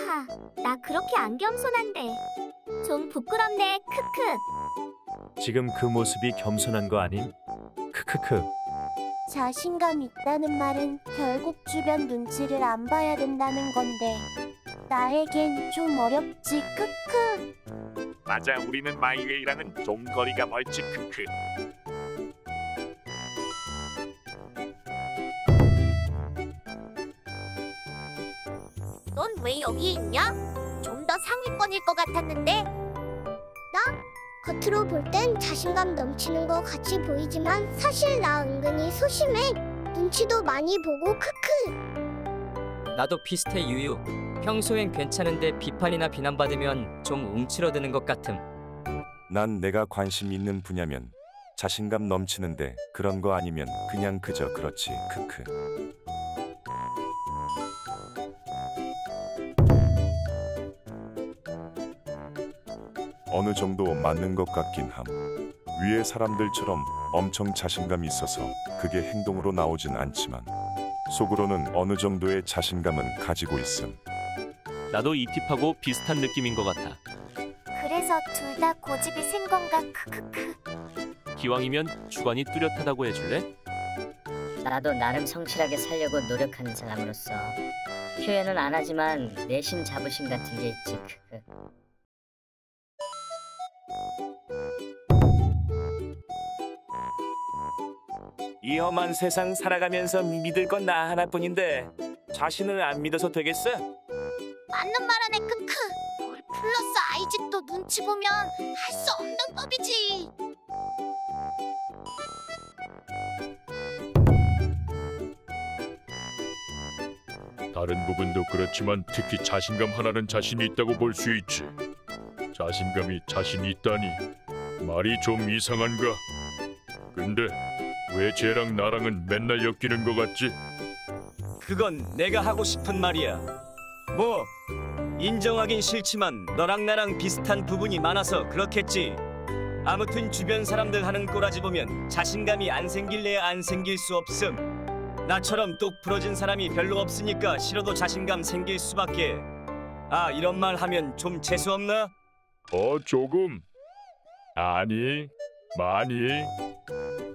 하하, 나 그렇게 안 겸손한데. 좀 부끄럽네, 크크. 지금 그 모습이 겸손한 거 아님? 크크크. 자신감 있다는 말은 결국 주변 눈치를 안 봐야 된다는 건데 나에겐 좀 어렵지, 크크. 맞아, 우리는 마이웨이랑은 좀 거리가 멀지, 크크. 넌 왜 여기 있냐? 좀 더 상위권일 것 같았는데. 겉으로 볼 땐 자신감 넘치는 거 같이 보이지만 사실 나 은근히 소심해. 눈치도 많이 보고, 크크. 나도 비슷해 유유. 평소엔 괜찮은데 비판이나 비난받으면 좀 움츠러드는 것 같음. 난 내가 관심 있는 분야면 자신감 넘치는데 그런 거 아니면 그냥 그저 그렇지, 크크. 어느 정도 맞는 것 같긴 함. 위에 사람들처럼 엄청 자신감이 있어서 그게 행동으로 나오진 않지만 속으로는 어느 정도의 자신감은 가지고 있음. 나도 이 팁하고 비슷한 느낌인 것 같아. 그래서 둘 다 고집이 센 건가, 크크크. 기왕이면 주관이 뚜렷하다고 해줄래? 나도 나름 성실하게 살려고 노력하는 사람으로서 표현은 안 하지만 내심 자부심 같은 게 있지, 크크. 이 험한 세상 살아가면서 믿을 건 나 하나뿐인데 자신을 안 믿어서 되겠어? 맞는 말하네, 크크. 뭘 플러스 아이짓도 눈치 보면 할 수 없는 법이지. 다른 부분도 그렇지만 특히 자신감 하나는 자신이 있다고 볼 수 있지. 자신감이 자신이 있다니 말이 좀 이상한가? 근데 왜 쟤랑 나랑은 맨날 엮이는 것 같지? 그건 내가 하고 싶은 말이야. 뭐 인정하긴 싫지만 너랑 나랑 비슷한 부분이 많아서 그렇겠지. 아무튼 주변 사람들 하는 꼬라지 보면 자신감이 안 생길래야 안 생길 수 없음. 나처럼 똑 부러진 사람이 별로 없으니까 싫어도 자신감 생길 수밖에. 아, 이런 말 하면 좀 재수없나? 조금. 아니, 많이.